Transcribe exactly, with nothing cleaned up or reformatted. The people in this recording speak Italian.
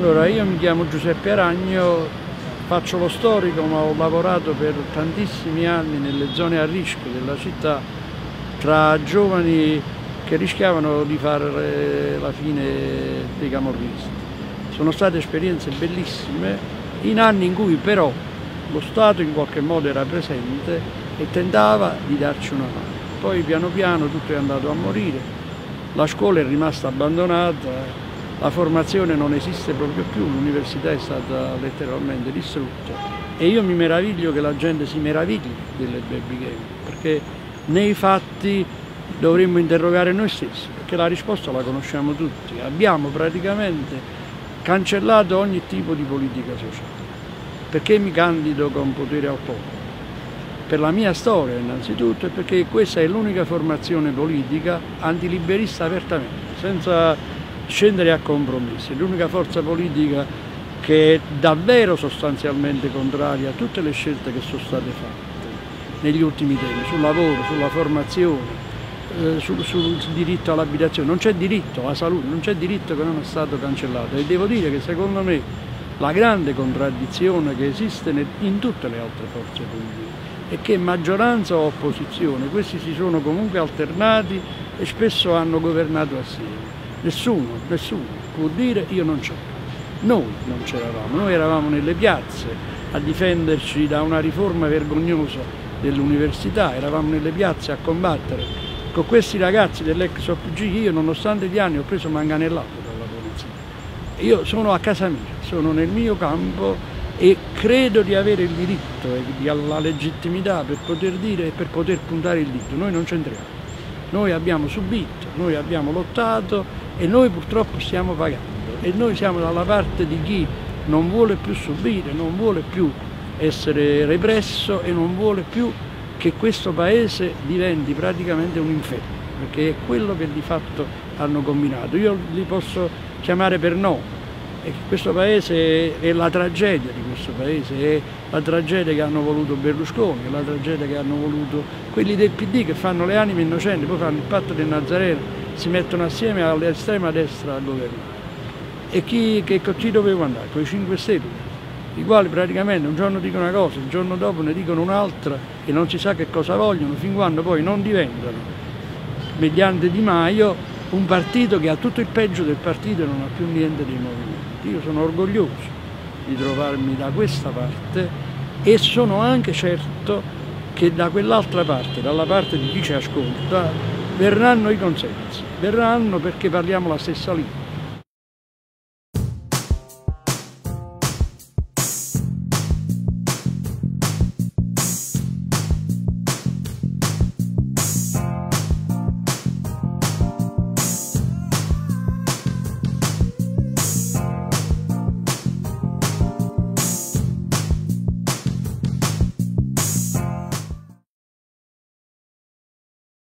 Allora, io mi chiamo Giuseppe Aragno, faccio lo storico, ma ho lavorato per tantissimi anni nelle zone a rischio della città, tra giovani che rischiavano di fare la fine dei camorristi. Sono state esperienze bellissime, in anni in cui però lo Stato in qualche modo era presente e tentava di darci una mano. Poi piano piano tutto è andato a morire, la scuola è rimasta abbandonata, la formazione non esiste proprio più, l'università è stata letteralmente distrutta e io mi meraviglio che la gente si meravigli delle baby game, perché nei fatti dovremmo interrogare noi stessi, perché la risposta la conosciamo tutti. Abbiamo praticamente cancellato ogni tipo di politica sociale. Perché mi candido con potere al popolo? Per la mia storia innanzitutto e perché questa è l'unica formazione politica antiliberista apertamente, senza scendere a compromessi. L'unica forza politica che è davvero sostanzialmente contraria a tutte le scelte che sono state fatte negli ultimi tempi, sul lavoro, sulla formazione, eh, sul, sul diritto all'abitazione. Non c'è diritto alla salute, non c'è diritto che non è stato cancellato e devo dire che secondo me la grande contraddizione che esiste in tutte le altre forze politiche è che maggioranza o opposizione, questi si sono comunque alternati e spesso hanno governato assieme. Nessuno, nessuno può dire io non c'ero. Noi non c'eravamo, noi eravamo nelle piazze a difenderci da una riforma vergognosa dell'università, eravamo nelle piazze a combattere. Con questi ragazzi dell'ex O P G io nonostante gli anni ho preso manganellato dalla polizia. Io sono a casa mia, sono nel mio campo e credo di avere il diritto e di la legittimità per poter dire e per poter puntare il dito. Noi non c'entriamo, noi abbiamo subito, noi abbiamo lottato e noi purtroppo stiamo pagando e noi siamo dalla parte di chi non vuole più subire, non vuole più essere represso e non vuole più che questo paese diventi praticamente un inferno, perché è quello che di fatto hanno combinato. Io li posso chiamare per nome, e questo paese è la tragedia di questo paese, è la tragedia che hanno voluto Berlusconi, è la tragedia che hanno voluto quelli del P D che fanno le anime innocenti, poi fanno il patto del Nazareno, si mettono assieme all'estrema destra al governo. E chi, che, chi dovevo andare? Con i cinque Stelle, i quali praticamente un giorno dicono una cosa, il giorno dopo ne dicono un'altra e non si sa che cosa vogliono, fin quando poi non diventano, mediante Di Maio, un partito che ha tutto il peggio del partito e non ha più niente dei movimenti. Io sono orgoglioso di trovarmi da questa parte e sono anche certo che da quell'altra parte, dalla parte di chi ci ascolta, verranno i consensi, verranno perché parliamo la stessa lingua.